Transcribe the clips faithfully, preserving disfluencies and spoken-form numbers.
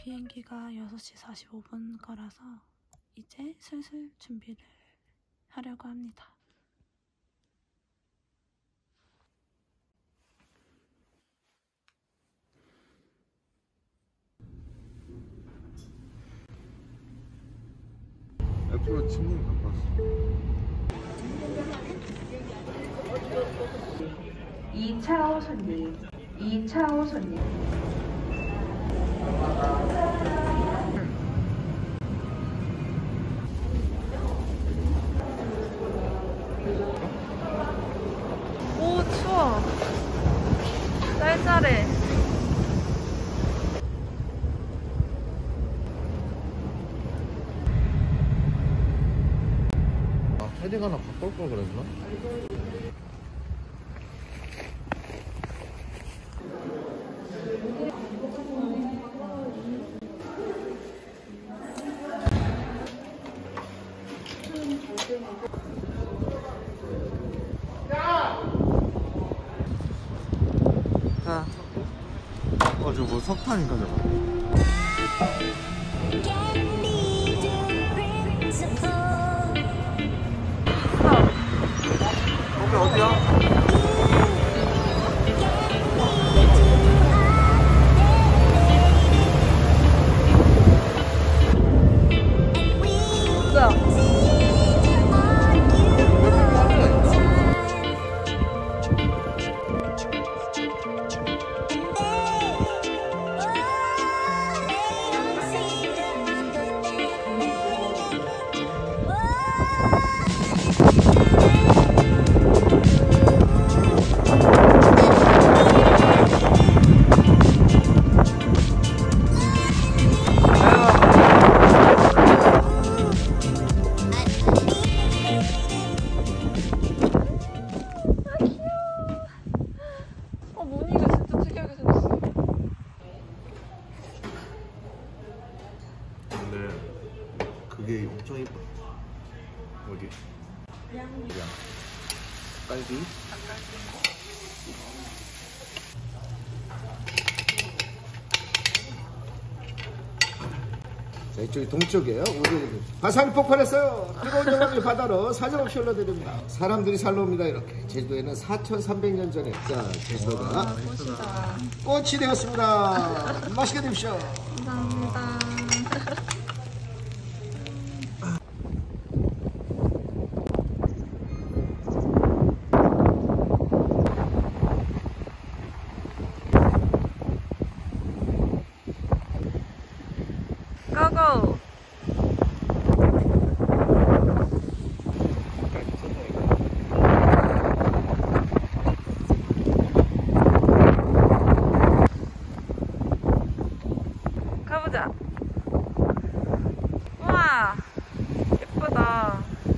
비행기가 여섯 시 사십오 분 거라서 이제 슬슬 준비를 하려고 합니다. 앞으로 친구를 갖고 왔어. 이 차 오 손님, 이 차 오 손님. 오, 추워. 쌀쌀해. 아, 패딩 하나 바꿀 걸 그랬나? 자, 어, 저거 뭐 석탄인가 저거? 거기 어디야? 그게 엄청 예뻐. 어디? 양. 닭갈비. 자, 이쪽이 동쪽이에요. 우리 바상이 폭발했어요. 뜨거운 영암이 바다로 사정없이 흘러내립니다. 사람들이 살러 옵니다. 이렇게 제주도에는 사천삼백 년 전에 자 제주도가 아, 꽃이다. 꽃이 되었습니다. 맛있게 드십시오. 감사합니다. 고고! 가보자. 우와, 예쁘다.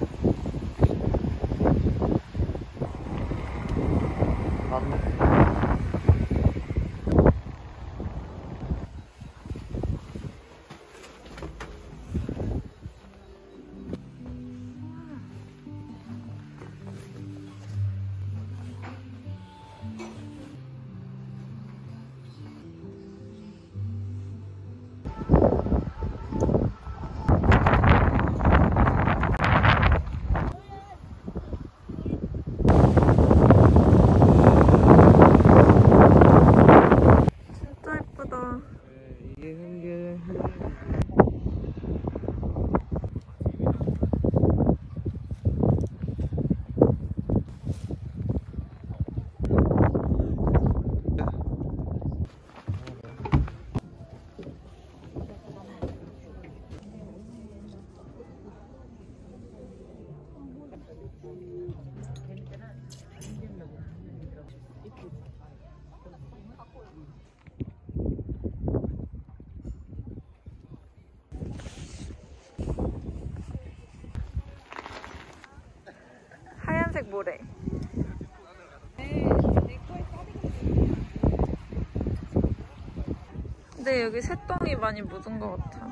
하얀색 모래. 근데 여기 새똥이 많이 묻은 것 같아.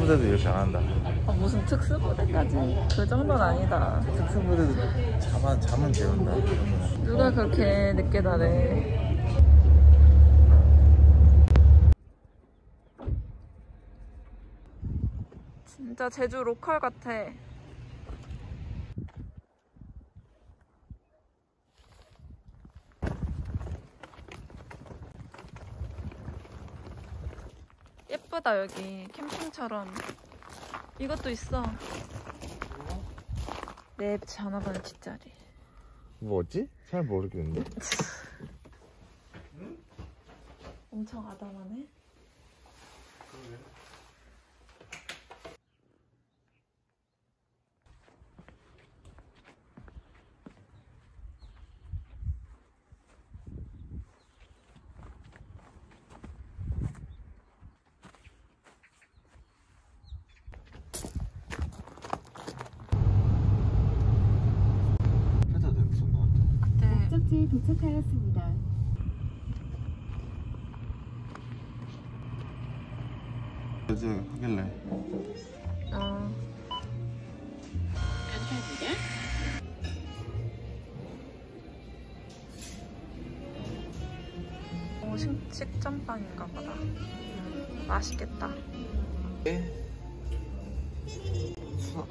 특수부대도 이렇게 안 한다. 아, 무슨 특수부대까지 그 정도는 아니다. 특수부대도 잠은 잠은 재운다. 누가 그렇게 늦게 자래. 진짜 제주 로컬 같아. 예쁘다 여기 캠핑처럼. 이것도 있어. 내 전화번호 뒷자리. 뭐지? 잘 모르겠는데. 엄청 아담하네. 목적지에 도착하였습니다. 어제 하길래. 어. 오, 식, 식전빵인가 보다. 맛있겠다. 네. 수학.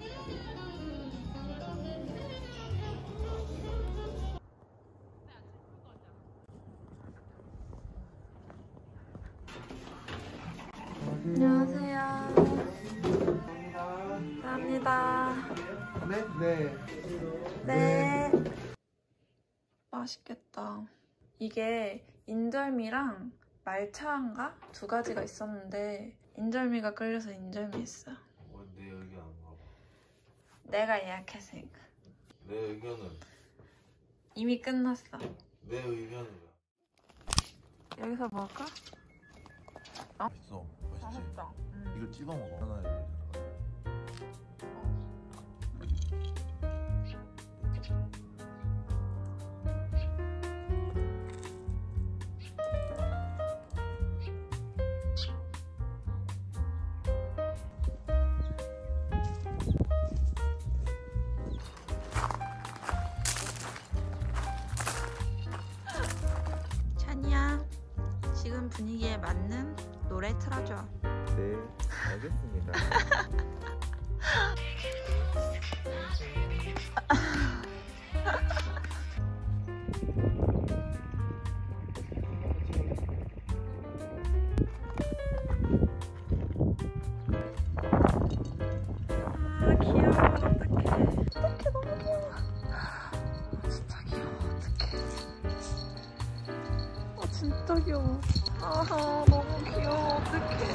안녕하세요. 감사합니다. 네? 네. 네. 맛있겠다. 이게 인절미랑 말차인가? 두 가지가 있었는데 인절미가 끌려서 인절미 했어. 어, 내 의견 안 가봐. 내가 예약했으니까. 내 의견은 이미 끝났어. 내 의견은 여기서 먹을까? 맛있어. 맛있지. 맛있다. 음. 이거 찍어 먹어. 하나 이렇게 들어가. 찬이야, 지금 분위기에 맞는 노래 틀어줘. 네, 알겠습니다. 아 귀여워. 어떡해. 어떡해 너무 귀여워. 아, 진짜 귀여워. 어떡해. 아 진짜 귀여워. 아하 너무 귀여워. 어떡해.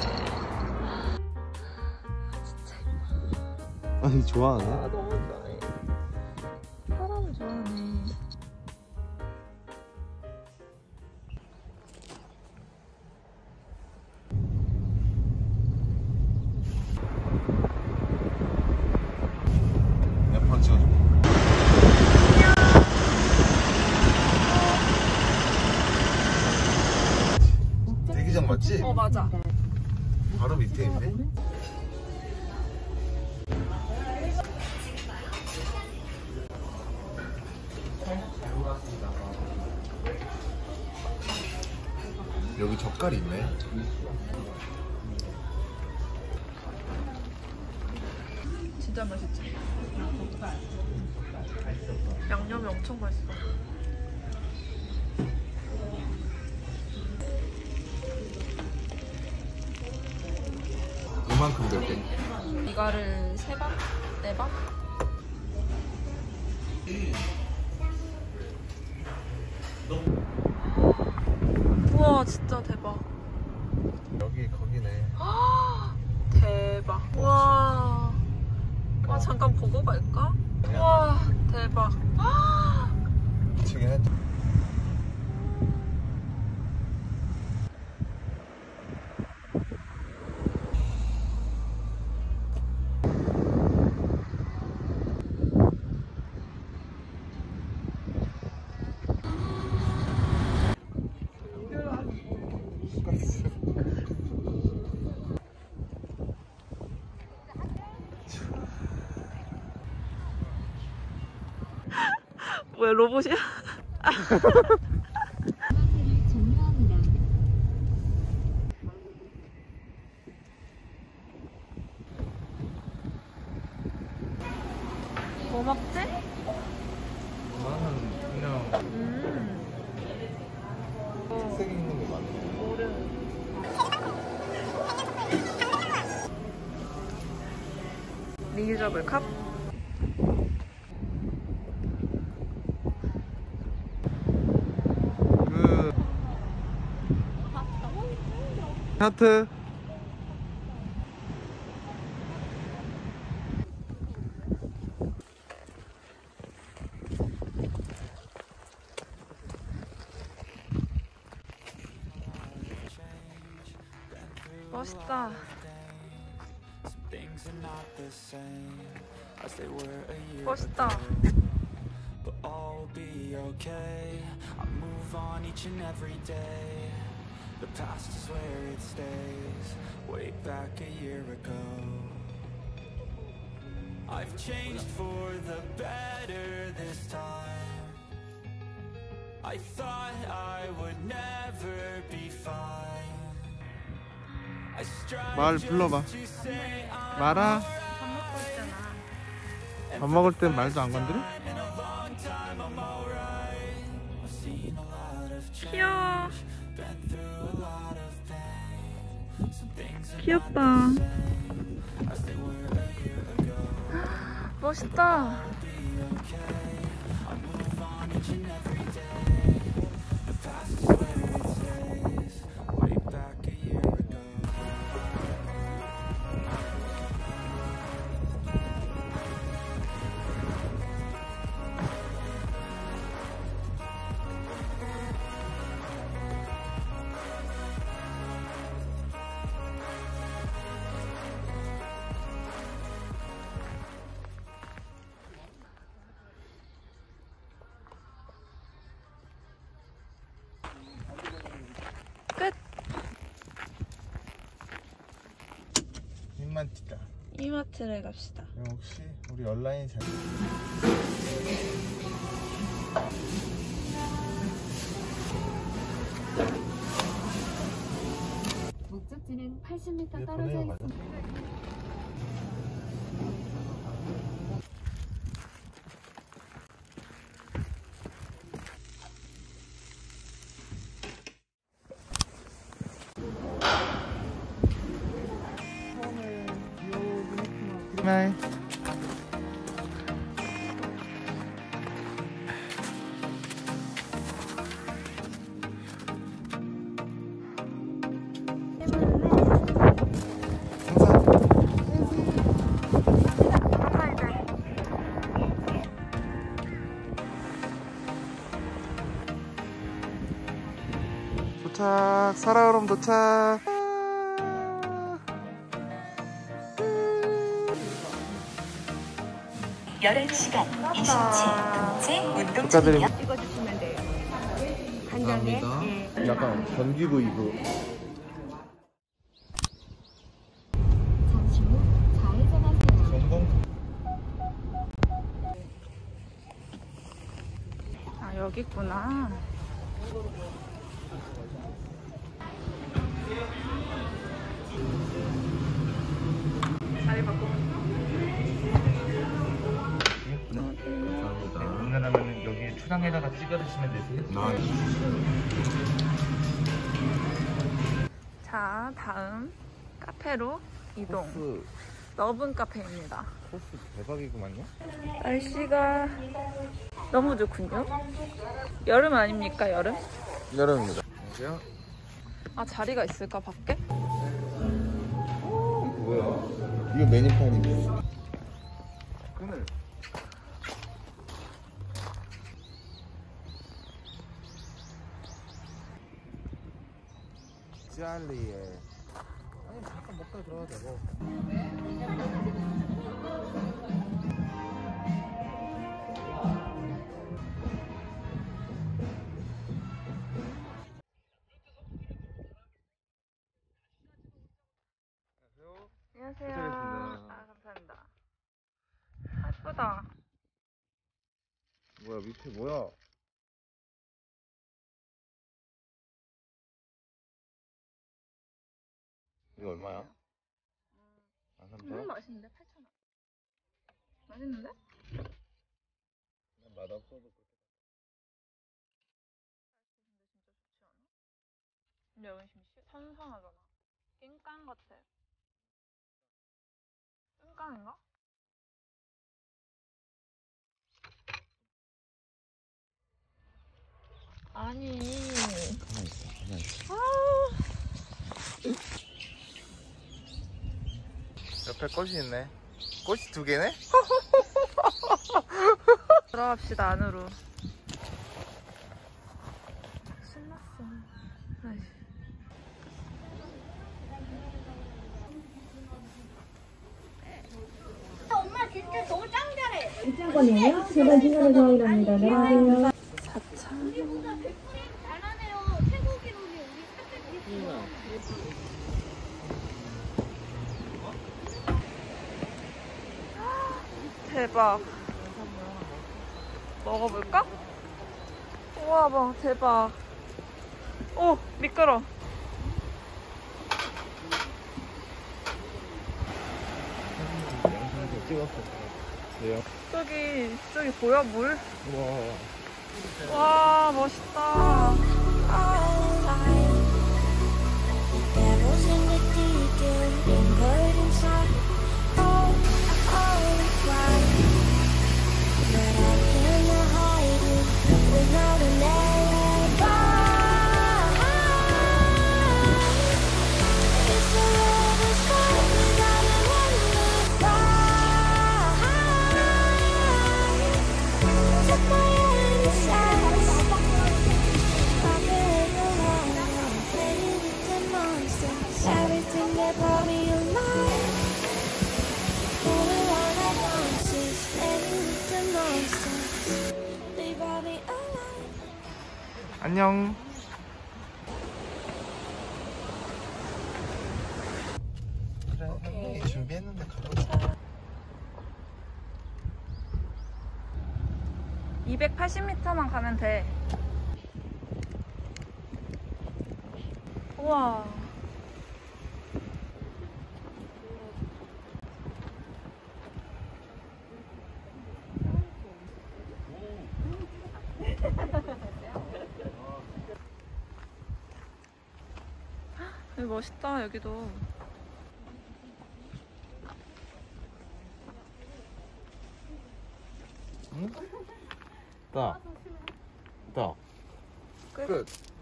아 진짜 예뻐. 아니 좋아하네. 아 너무 좋아해. 사람을 좋아하네. 몇 찍어줄게. 대기장 맞지? 어 맞아. 바로 밑에 있네. 여기 젓갈이 있네. 진짜 맛있지? 양념이 엄청 맛있어. 이만큼 몇 개? 이거를 세 밥? 네 밥? 우와 진짜 대박. 여기 거기네. 대박. 우와. 와 잠깐 보고 갈까? 우와 대박. 저기 해. 왜 로봇이야? 뭐 먹지? 나는 그냥 음. 색 있는 게 많네. 모르. 리유저블 컵? 그 하트. 멋있다. 멋있다. But all will be okay. I move on each and every day. The past is where it stays. Way back a year ago, I've changed for the better this time. I thought I would never be fine. I strive 말 불러봐. just to say I'm 말아. 밥 먹고 있잖아. 밥 먹을 땐 말도 안 건드려? 귀여워. 귀엽다. 멋있다. way back a year ago. 끝. 입만 찢다. 이마트를 갑시다. 역시 우리 온라인 잘. 목적지는 팔십 미터 얘 떨어져 보내요, 맞아? 있습니다. 네. 도착. 사라우름 도착. 열한 시간 이십칠 분째 운동 축하드립니다. 중이며 찍어주시면 돼요. 감사합니다. 약간 견디고 이거. 잠시 후 좌회전하세요. 전동. 아, 여기 있구나. 자리 바꾸면 감사합니다. 웬만하면 여기 초장에다가 찍어 드시면 되세요. 나 자, 다음 카페로 이동. 코스 너분 카페입니다. 코스 대박이구만요. 날씨가 너무 좋군요. 여름 아닙니까, 여름? 여름입니다. 안녕하세요. 아, 자리가 있을까, 밖에? 뭐야? 이거 메뉴판인데. 오늘 짤리에 아니 잠깐 먹다 들어가도 되고. 안녕하세요. 도착했습니다. 아, 감사합니다. 예쁘다. 뭐야 밑에 뭐야? 이거 얼마야? 만 삼천 원? 맛있는데? 팔천 원. 맛있는데? 맛없어도 그렇게. 근데 여기 지금 선선하잖아. 낑깡 같아. 낑깡인가? 아니. 가만히 있어, 가만히 있어. 옆에 꽃이 있네. 꽃이 두 개네? 들어갑시다, 안으로. 신났어. 아이씨. 엄마 진짜 너무 짱 잘해. 입장권이에요. 제발 중간에 정확이랍니다. 내려가세요. 사천. 우리보다 백 프레임 잘하네요. 최고 기록이 우리 사백이십. 대박. 먹어볼까? 우와, 봐, 대박. 오, 미끄러. 영상도 찍었어. 왜요? 저기, 저기 보여, 물? 우와. 와, 멋있다. 안녕. 그래, 준비했는데 가보자. 이백팔십 미터만 가면 돼. 우와. 여기 멋있다, 여기도. 응? 딱. 딱. 끝. 끝.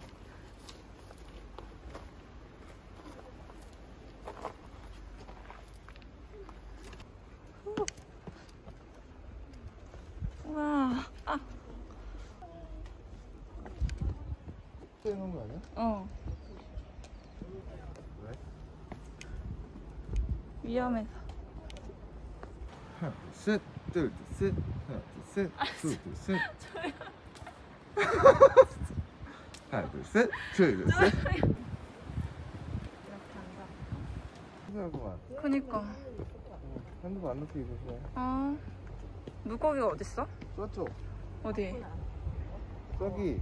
우와. 아. 떼는 거 아니야? 어. 왜? 위험해서. 하나, 둘, 셋, 둘, 둘, 셋, 하나, 둘, 셋, 둘, 둘, 셋. 하나, 둘, 셋, 둘, 둘, 셋. 하구만. 그니까. 핸드폰 안 놓고 입으세요. 어. 물고기가 어딨어? 저쪽. 어디? 저기.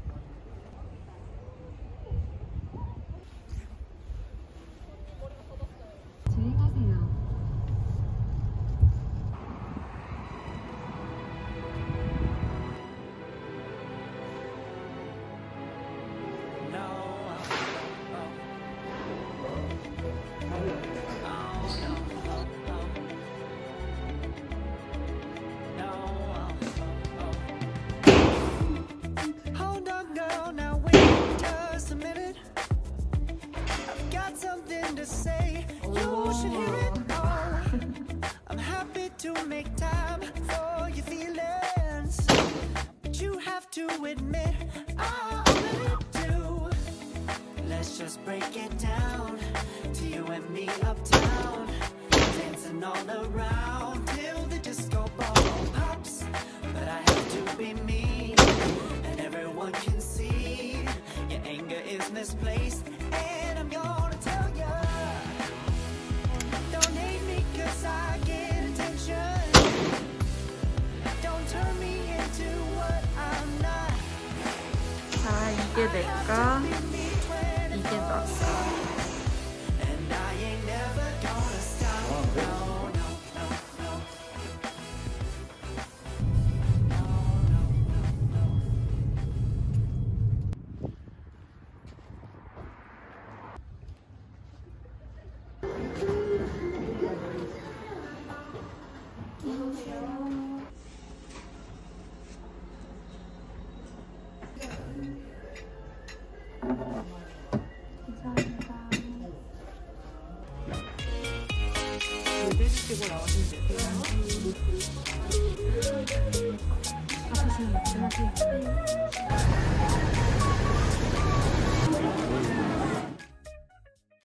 주행하세요. Hold on, girl, now wait just a minute. I've got something to say. You should hear it all. I'm happy to make time for your feelings, but you have to admit I already do. Let's just break it down to you and me uptown, dancing all around till the disco ball pops. But I have to be me, and everyone can see your anger is misplaced. And I'm gonna tell ya, don't hate me 'cause I get attention. Don't turn me into what 이게 내가, 이게 너가. 드시고 나오시면 되세요. 아프시면 말씀하세요.